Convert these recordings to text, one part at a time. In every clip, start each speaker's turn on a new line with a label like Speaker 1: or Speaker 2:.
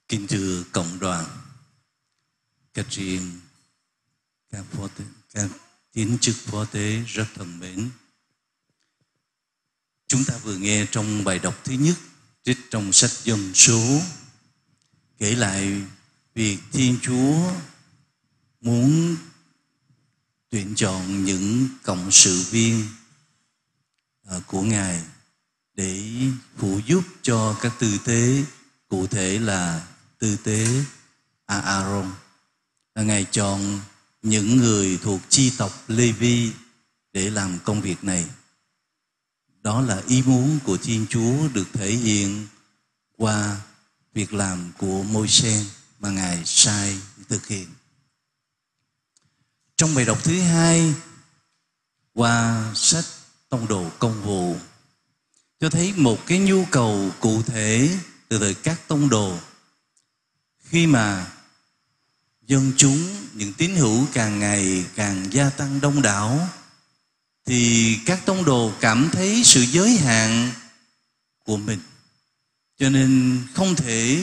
Speaker 1: Kính thưa cộng đoàn, các chị em, các tiến chức phó tế rất thân mến. Chúng ta vừa nghe trong bài đọc thứ nhất trích trong sách Dân Số kể lại việc Thiên Chúa muốn tuyển chọn những cộng sự viên của Ngài để phụ giúp cho các tư tế, cụ thể là tư tế Aaron. Ngài chọn những người thuộc chi tộc Lê-vi để làm công việc này. Đó là ý muốn của Thiên Chúa được thể hiện qua việc làm của Môi-se mà Ngài sai thực hiện. Trong bài đọc thứ hai qua sách Tông đồ Công vụ cho thấy một cái nhu cầu cụ thể từ thời các tông đồ. Khi mà dân chúng, những tín hữu càng ngày càng gia tăng đông đảo, thì các tông đồ cảm thấy sự giới hạn của mình, cho nên không thể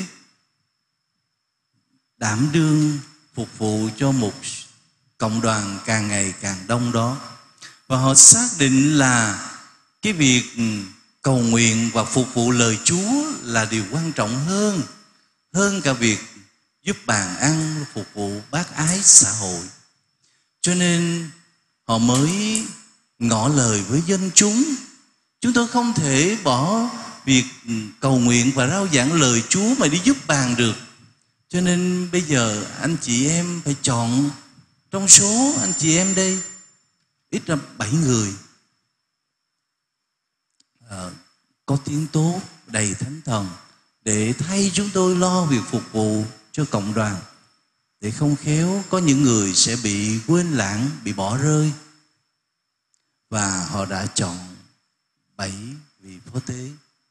Speaker 1: đảm đương phục vụ cho một cộng đoàn càng ngày càng đông đó. Và họ xác định là cái việc cầu nguyện và phục vụ lời Chúa là điều quan trọng hơn cả việc giúp bàn ăn, phục vụ bác ái xã hội. Cho nên họ mới ngỏ lời với dân chúng: chúng tôi không thể bỏ việc cầu nguyện và rao giảng lời Chúa mà đi giúp bàn được. Cho nên bây giờ anh chị em phải chọn trong số anh chị em đây ít ra 7 người có tiếng tốt, đầy thánh thần, để thay chúng tôi lo việc phục vụ cho cộng đoàn, để không khéo có những người sẽ bị quên lãng, bị bỏ rơi. Và họ đã chọn 7 vị phó tế.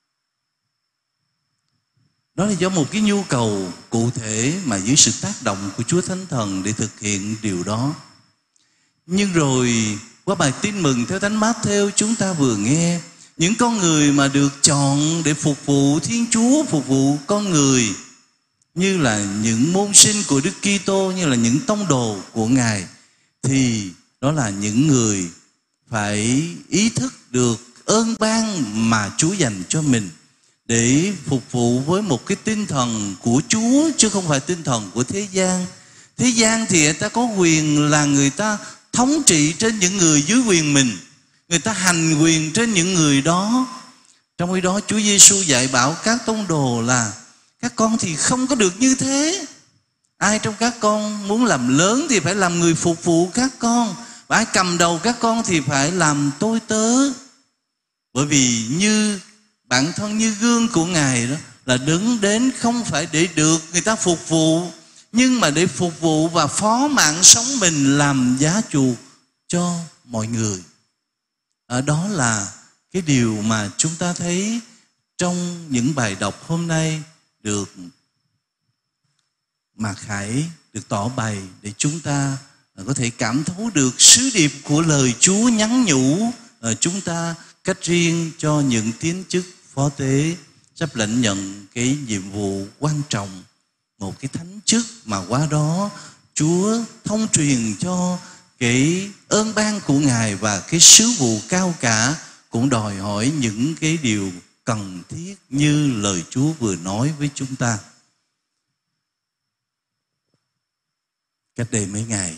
Speaker 1: Đó là do một cái nhu cầu cụ thể mà dưới sự tác động của Chúa Thánh Thần để thực hiện điều đó. Nhưng rồi qua bài tin mừng theo Thánh Mát-thêu chúng ta vừa nghe những con người mà được chọn để phục vụ Thiên Chúa, phục vụ con người, như là những môn sinh của Đức Kitô, như là những tông đồ của Ngài, thì đó là những người phải ý thức được ơn ban mà Chúa dành cho mình, để phục vụ với một cái tinh thần của Chúa, chứ không phải tinh thần của thế gian. Thế gian thì người ta có quyền là người ta thống trị trên những người dưới quyền mình, người ta hành quyền trên những người đó. Trong khi đó Chúa Giêsu dạy bảo các tông đồ là các con thì không có được như thế. Ai trong các con muốn làm lớn thì phải làm người phục vụ các con, và ai cầm đầu các con thì phải làm tôi tớ. Bởi vì như bản thân như gương của Ngài đó là đứng đến không phải để được người ta phục vụ, nhưng mà để phục vụ và phó mạng sống mình làm giá chuộc cho mọi người. Đó là cái điều mà chúng ta thấy trong những bài đọc hôm nay được Mạc Khải được tỏ bày, để chúng ta có thể cảm thấu được sứ điệp của lời Chúa nhắn nhủ chúng ta cách riêng cho những tiến chức phó tế sắp lãnh nhận cái nhiệm vụ quan trọng, một cái thánh chức mà qua đó Chúa thông truyền cho cái ơn ban của Ngài, và cái sứ vụ cao cả cũng đòi hỏi những cái điều cần thiết như lời Chúa vừa nói với chúng ta. Cách đây mấy ngày,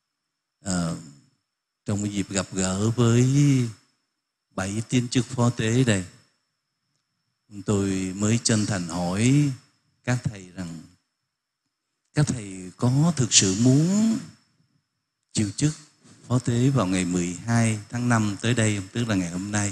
Speaker 1: trong cái dịp gặp gỡ với 7 tiến chức phó tế đây, tôi mới chân thành hỏi các thầy rằng các thầy có thực sự muốn chịu chức phó tế vào ngày 12 tháng 5 tới đây không? Tức là ngày hôm nay.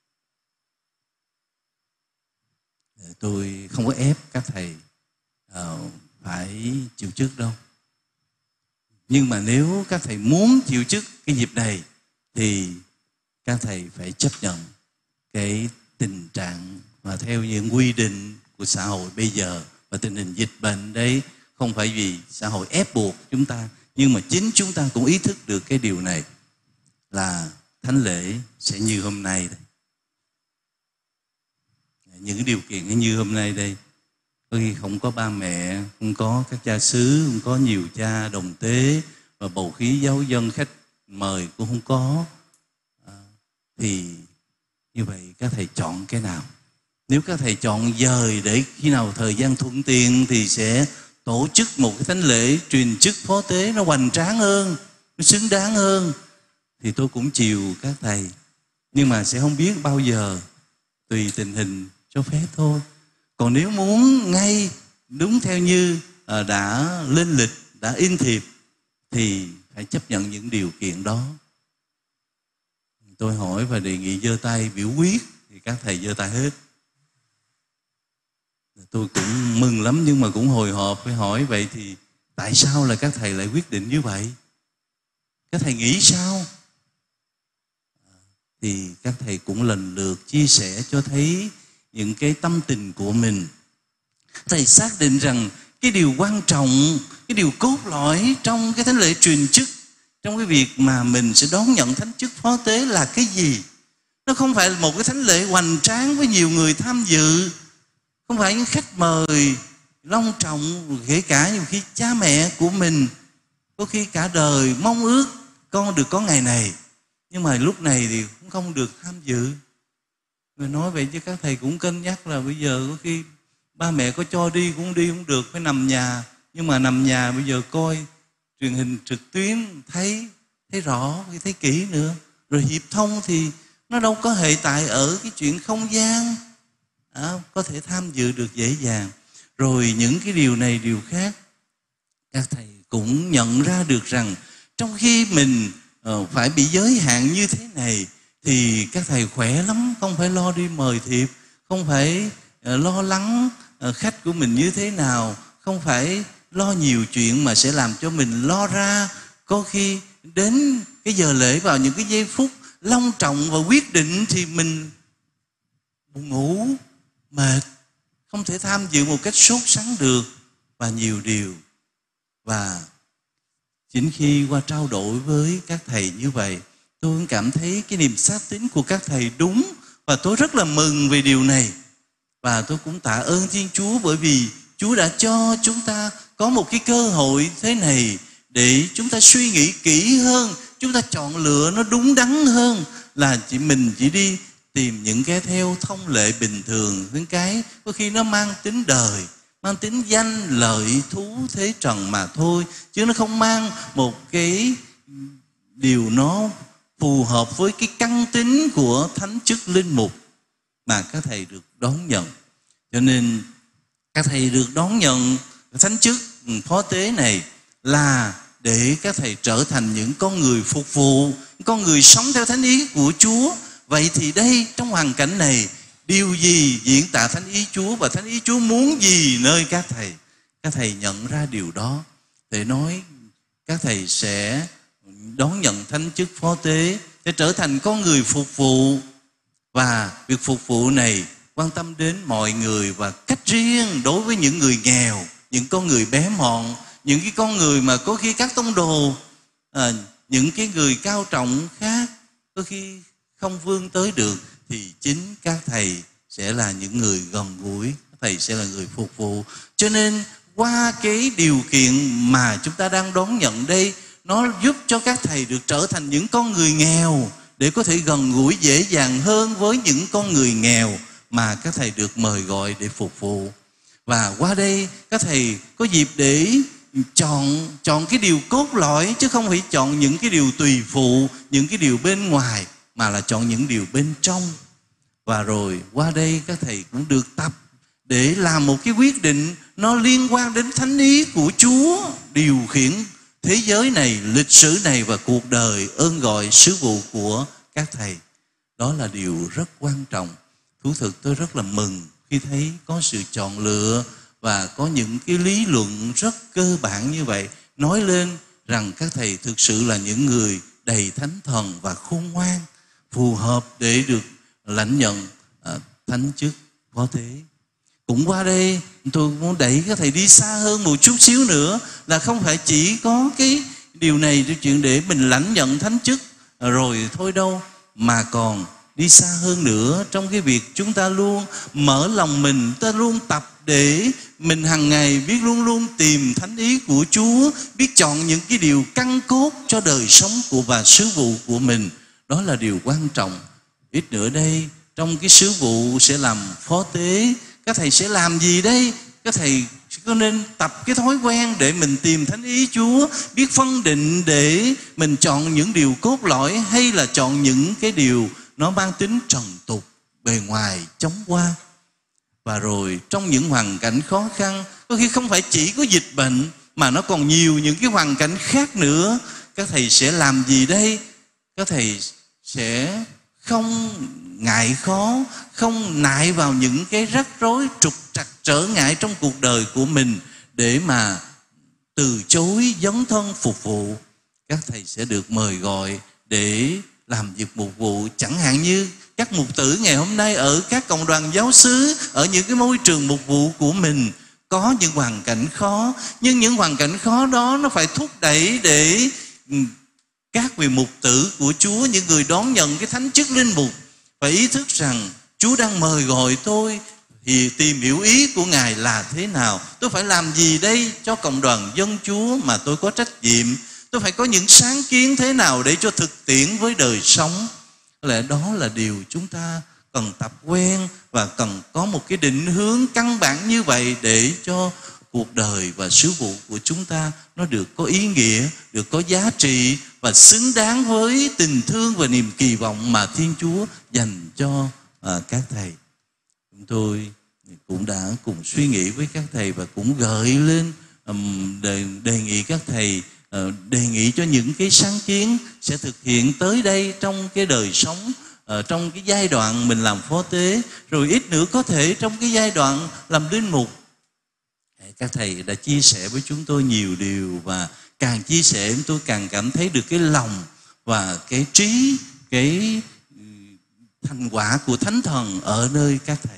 Speaker 1: Tôi không có ép các thầy phải chịu chức đâu. Nhưng mà nếu các thầy muốn chịu chức cái dịp này thì các thầy phải chấp nhận cái tình trạng và theo những quy định của xã hội bây giờ và tình hình dịch bệnh đấy. Không phải vì xã hội ép buộc chúng ta, nhưng mà chính chúng ta cũng ý thức được cái điều này, là thánh lễ sẽ như hôm nay đây. Những điều kiện như hôm nay đây Có khi không có ba mẹ, không có các cha xứ, không có nhiều cha đồng tế, và bầu khí giáo dân khách mời cũng không có. Thì như vậy các thầy chọn cái nào? Nếu các thầy chọn dời để khi nào thời gian thuận tiện thì sẽ tổ chức một cái thánh lễ truyền chức phó tế nó hoành tráng hơn, nó xứng đáng hơn, thì tôi cũng chiều các thầy. Nhưng mà sẽ không biết bao giờ, tùy tình hình cho phép thôi. Còn nếu muốn ngay đúng theo như đã lên lịch, đã in thiệp, thì phải chấp nhận những điều kiện đó. Tôi hỏi và đề nghị giơ tay biểu quyết, thì các thầy giơ tay hết. Tôi cũng mừng lắm, nhưng mà cũng hồi hộp phải hỏi vậy thì tại sao là các thầy lại quyết định như vậy? Các thầy nghĩ sao? Thì các thầy cũng lần lượt chia sẻ cho thấy những cái tâm tình của mình. Thầy xác định rằng cái điều quan trọng, cái điều cốt lõi trong cái thánh lễ truyền chức, trong cái việc mà mình sẽ đón nhận thánh chức phó tế là cái gì? Nó không phải là một cái thánh lễ hoành tráng với nhiều người tham dự, không phải những khách mời long trọng, kể cả nhiều khi cha mẹ của mình có khi cả đời mong ước con được có ngày này, nhưng mà lúc này thì cũng không được tham dự. Người nói vậy chứ các thầy cũng cân nhắc là bây giờ có khi ba mẹ có cho đi cũng đi không được, phải nằm nhà. Nhưng mà nằm nhà bây giờ coi truyền hình trực tuyến thấy rõ, thấy kỹ nữa. Rồi hiệp thông thì nó đâu có hệ tại ở cái chuyện không gian, có thể tham dự được dễ dàng. Rồi những cái điều này điều khác, các thầy cũng nhận ra được rằng trong khi mình phải bị giới hạn như thế này thì các thầy khỏe lắm, không phải lo đi mời thiệp, không phải lo lắng khách của mình như thế nào, không phải lo nhiều chuyện mà sẽ làm cho mình lo ra. Có khi đến cái giờ lễ, vào những cái giây phút long trọng và quyết định thì mình buồn ngủ, mệt, không thể tham dự một cách sốt sắng được, và nhiều điều. Và chính khi qua trao đổi với các thầy như vậy, tôi cũng cảm thấy cái niềm xác tín của các thầy đúng, và tôi rất là mừng về điều này. Và tôi cũng tạ ơn Thiên Chúa, bởi vì Chúa đã cho chúng ta có một cái cơ hội thế này để chúng ta suy nghĩ kỹ hơn, chúng ta chọn lựa nó đúng đắn hơn là mình chỉ đi tìm những cái theo thông lệ bình thường, những cái có khi nó mang tính đời, mang tính danh lợi thú thế trần mà thôi, chứ nó không mang một cái điều nó phù hợp với cái căn tính của thánh chức linh mục mà các thầy được đón nhận. Cho nên các thầy được đón nhận thánh chức phó tế này là để các thầy trở thành những con người phục vụ, con người sống theo thánh ý của Chúa. Vậy thì đây, trong hoàn cảnh này, điều gì diễn tả thánh ý Chúa, và thánh ý Chúa muốn gì nơi các thầy? Các thầy nhận ra điều đó để nói các thầy sẽ đón nhận thánh chức phó tế, sẽ trở thành con người phục vụ. Và việc phục vụ này quan tâm đến mọi người, và cách riêng đối với những người nghèo, những con người bé mọn, những cái con người mà có khi các tông đồ, những cái người cao trọng khác có khi không vươn tới được, thì chính các thầy sẽ là những người gần gũi, các thầy sẽ là người phục vụ. Cho nên qua cái điều kiện mà chúng ta đang đón nhận đây, nó giúp cho các thầy được trở thành những con người nghèo, để có thể gần gũi dễ dàng hơn với những con người nghèo mà các thầy được mời gọi để phục vụ. Và qua đây các thầy có dịp để chọn cái điều cốt lõi, chứ không phải chọn những cái điều tùy phụ, những cái điều bên ngoài, mà là chọn những điều bên trong. Và rồi qua đây các thầy cũng được tập để làm một cái quyết định nó liên quan đến thánh ý của Chúa điều khiển thế giới này, lịch sử này và cuộc đời, ơn gọi sứ vụ của các thầy. Đó là điều rất quan trọng. Thú thực tôi rất là mừng khi thấy có sự chọn lựa và có những cái lý luận rất cơ bản như vậy, nói lên rằng các thầy thực sự là những người đầy thánh thần và khôn ngoan, phù hợp để được lãnh nhận thánh chức phó tế. Cũng qua đây tôi muốn đẩy các thầy đi xa hơn một chút xíu nữa, là không phải chỉ có cái điều này, cái chuyện để mình lãnh nhận thánh chức rồi thôi đâu, mà còn đi xa hơn nữa trong cái việc chúng ta luôn mở lòng mình, ta luôn tập để mình hàng ngày biết luôn luôn tìm thánh ý của Chúa, biết chọn những cái điều căn cốt cho đời sống và sứ vụ của mình. Đó là điều quan trọng. Ít nữa đây, trong cái sứ vụ sẽ làm phó tế, các thầy sẽ làm gì đây? Các thầy có nên tập cái thói quen để mình tìm thánh ý Chúa, biết phân định để mình chọn những điều cốt lõi, hay là chọn những cái điều nó mang tính trần tục, bề ngoài chóng qua. Và rồi trong những hoàn cảnh khó khăn, có khi không phải chỉ có dịch bệnh mà nó còn nhiều những cái hoàn cảnh khác nữa, các thầy sẽ làm gì đây? Các thầy sẽ không ngại khó, không nại vào những cái rắc rối trục trặc trở ngại trong cuộc đời của mình để mà từ chối dấn thân phục vụ. Các thầy sẽ được mời gọi để làm việc mục vụ, chẳng hạn như các mục tử ngày hôm nay ở các cộng đoàn giáo xứ, ở những cái môi trường mục vụ của mình có những hoàn cảnh khó, nhưng những hoàn cảnh khó đó nó phải thúc đẩy để các vị mục tử của Chúa, những người đón nhận cái thánh chức linh mục, phải ý thức rằng Chúa đang mời gọi tôi thì tìm hiểu ý của Ngài là thế nào. Tôi phải làm gì đây cho cộng đoàn dân Chúa mà tôi có trách nhiệm? Tôi phải có những sáng kiến thế nào để cho thực tiễn với đời sống? Có lẽ đó là điều chúng ta cần tập quen và cần có một cái định hướng căn bản như vậy để cho cuộc đời và sứ vụ của chúng ta nó được có ý nghĩa, được có giá trị và xứng đáng với tình thương và niềm kỳ vọng mà Thiên Chúa dành cho các thầy. Chúng tôi cũng đã cùng suy nghĩ với các thầy và cũng gợi lên đề nghị các thầy đề nghị cho những cái sáng kiến sẽ thực hiện tới đây trong cái đời sống, trong cái giai đoạn mình làm phó tế, rồi ít nữa có thể trong cái giai đoạn làm linh mục. Các thầy đã chia sẻ với chúng tôi nhiều điều, và càng chia sẻ tôi càng cảm thấy được cái lòng và cái trí, cái thành quả của Thánh Thần ở nơi các thầy.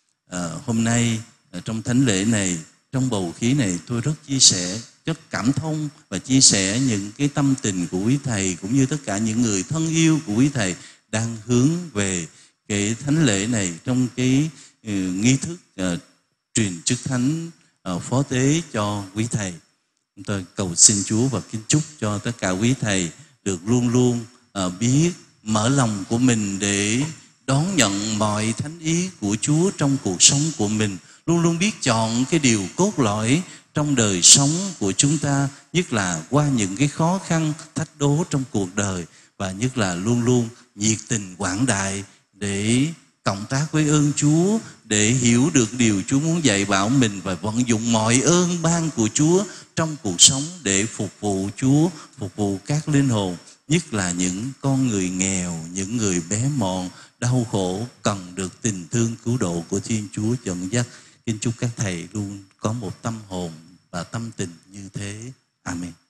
Speaker 1: Hôm nay trong thánh lễ này, trong bầu khí này, tôi rất chia sẻ, rất cảm thông và chia sẻ những cái tâm tình của quý thầy, cũng như tất cả những người thân yêu của quý thầy đang hướng về cái thánh lễ này trong cái nghi thức truyền chức thánh phó tế cho quý thầy. Chúng tôi cầu xin Chúa và kính chúc cho tất cả quý thầy được luôn luôn biết mở lòng của mình để đón nhận mọi thánh ý của Chúa trong cuộc sống của mình, luôn luôn biết chọn cái điều cốt lõi trong đời sống của chúng ta, nhất là qua những cái khó khăn thách đố trong cuộc đời, và nhất là luôn luôn nhiệt tình quảng đại để cộng tác với ơn Chúa, để hiểu được điều Chúa muốn dạy bảo mình và vận dụng mọi ơn ban của Chúa trong cuộc sống để phục vụ Chúa, phục vụ các linh hồn, nhất là những con người nghèo, những người bé mọn, đau khổ, cần được tình thương cứu độ của Thiên Chúa dẫn dắt. Kính chúc các thầy luôn có một tâm hồn và tâm tình như thế. Amen.